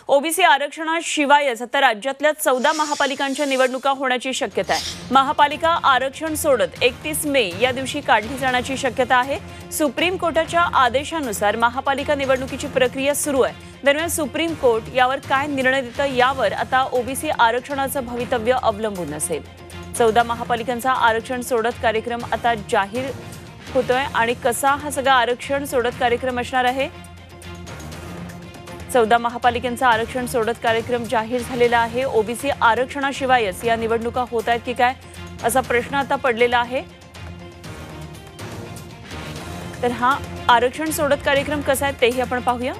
OBC आरक्षणाशिवायच आता राज्यातल्या 14 महापालिकांच्या निवडणुका होण्याची शक्यता आहे। महापालिका आरक्षण सोडत 31 मे या दिवशी काढली जाण्याची शक्यता आहे। सुप्रीम कोर्टाच्या आदेशानुसार महापालिका निवडणुकीची प्रक्रिया सुरू आहे। दरम्यान सुप्रीम कोर्ट यावर काय निर्णय देतं यावर आता ओबीसी आरक्षणाचं भवितव्य अवलंबून असेल। 14 महापालिकांचा आरक्षण सोडत कार्यक्रम आता जाहीर होतोय आणि कसा हा सगळा आरक्षण सोडत कार्यक्रम असणार आहे। 14 महापालिकांचा आरक्षण सोडत कार्यक्रम जाहीर झालेला आहे। ओबीसी आरक्षणाशिवायच या निवडणुका होत आहेत की काय असा प्रश्न आता पडलेला आहे। तर हा आरक्षण सोडत कार्यक्रम कसा आहे तेही आपण पाहूया।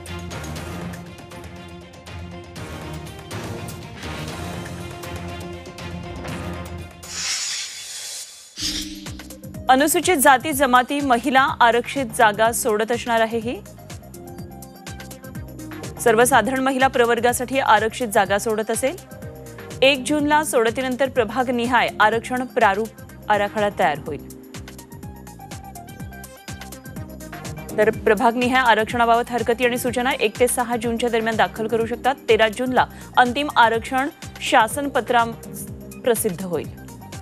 अनुसूचित जाती जमाती महिला आरक्षित जागा सोडत असणार आहे। ही सर्वसाधारण महिला प्रवर्गासाठी आरक्षित जागा सोडत असेल। 1 जूनला सोडतीनंतर प्रभाग निहाय आरक्षण प्रारूप आराखडा तयार होईल। तर प्रभाग निहाय आरक्षणाबाबत हरकती आणि सूचना 1 ते 6 जूनच्या दरम्यान दाखल करू शकतात। 13 जूनला अंतिम आरक्षण शासन पत्रात प्रसिद्ध होईल।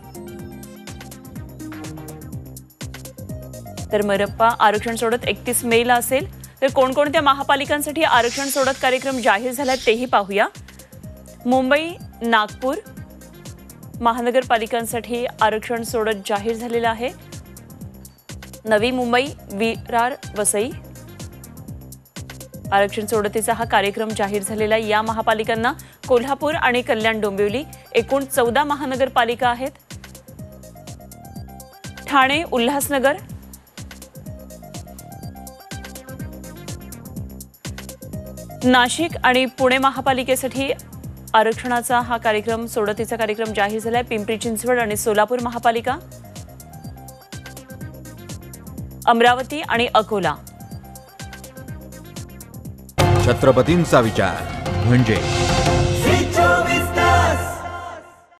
तर मनपा आरक्षण सोडत 31 मेला असेल। तर कोणकोणत्या महापालिकांसाठी आरक्षण सोडत कार्यक्रम जाहीर झाला तेही पाहूया। मुंबई नागपूर महानगरपालिकांसाठी आरक्षण सोडत जाहीर झालेलं आहे। नवी मुंबई विरार वसई आरक्षण सोडतीचा हा कार्यक्रम जाहीर झालेला या महापालिकांना कोल्हापूर आणि कल्याण डोंबिवली एकूण 14 महानगरपालिका आहेत। ठाणे उल्हासनगर नाशिक आणि पुणे महापालिकेसाठी आरक्षणाचा हा कार्यक्रम सोडतीचा कार्यक्रम जाहीर झालाय। पिंपरी चिंचवड आणि सोलापूर महापालिका, अमरावती आणि अकोला। छत्रपतींचा विचार म्हणजे